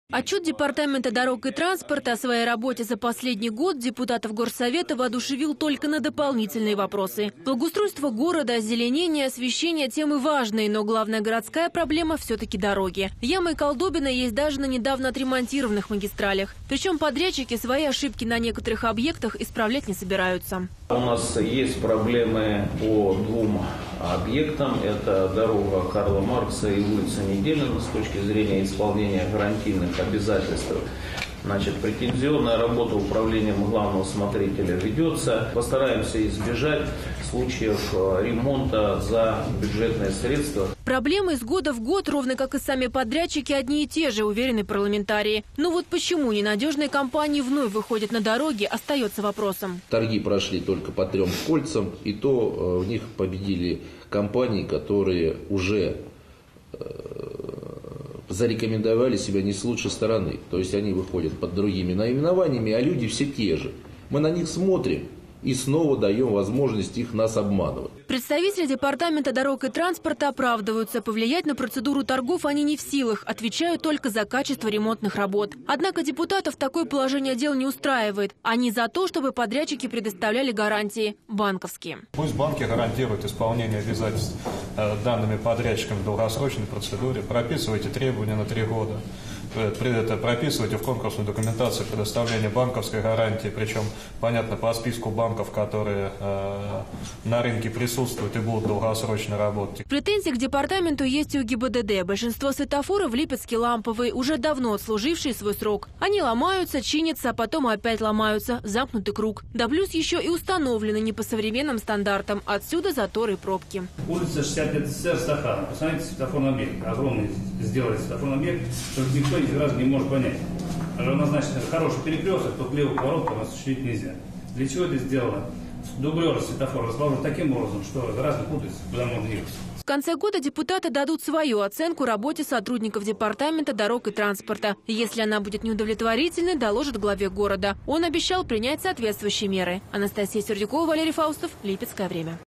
Отчет Департамента дорог и транспорта о своей работе за последний год депутатов Горсовета воодушевил только на дополнительные вопросы. Благоустройство города, озеленение, освещение – темы важные, но главная городская проблема – все-таки дороги. Ямы и колдобины есть даже на недавно отремонтированных магистралях. Причем подрядчики свои ошибки на некоторых объектах исправлять не собираются. У нас есть проблемы по двум объектам. Это дорога Карла Маркса и улица Неделина с точки зрения исполнения гарантийных обязательств. Значит, претензионная работа управлением главного смотрителя ведется. Постараемся избежать случаев ремонта за бюджетные средства. Проблемы из года в год, ровно как и сами подрядчики, одни и те же, уверены парламентарии. Но вот почему ненадежные компании вновь выходят на дороги, остается вопросом. Торги прошли только по 3 кольцам, и то в них победили компании, которые уже зарекомендовали себя не с лучшей стороны. То есть они выходят под другими наименованиями, а люди все те же. Мы на них смотрим и снова даем возможность нас обманывать. Представители Департамента дорог и транспорта оправдываются. Повлиять на процедуру торгов они не в силах, отвечают только за качество ремонтных работ. Однако депутатов такое положение дел не устраивает. Они за то, чтобы подрядчики предоставляли гарантии банковские. Пусть банки гарантируют исполнение обязательств данными подрядчиками в долгосрочной процедуре. Прописывайте требования на 3 года. Прописывайте в конкурсной документации предоставление банковской гарантии, причем, понятно, по списку банков, которые на рынке присутствуют и будут долгосрочно работать. Претензии к департаменту есть и у ГИБДД. Большинство светофоров в Липецке ламповые, уже давно отслужившие свой срок. Они ломаются, чинятся, а потом опять ломаются. Замкнутый круг. Да плюс еще и установлены не по современным стандартам. Отсюда заторы и пробки. Улица 65 СССР, Стаханова. Посмотрите, светофорный объект. Огромный сделали светофорный объект, только никто ни разу не может понять. Равнозначно хороший перекресток, только левый поворот там осуществить нельзя. Для чего это сделано? Дублер светофора расположен таким образом, что разно путается, куда можно ехать. В конце года депутаты дадут свою оценку работе сотрудников Департамента дорог и транспорта. Если она будет неудовлетворительной, доложат главе города. Он обещал принять соответствующие меры. Анастасия Сердюкова, Валерий Фаустов, Липецкое время.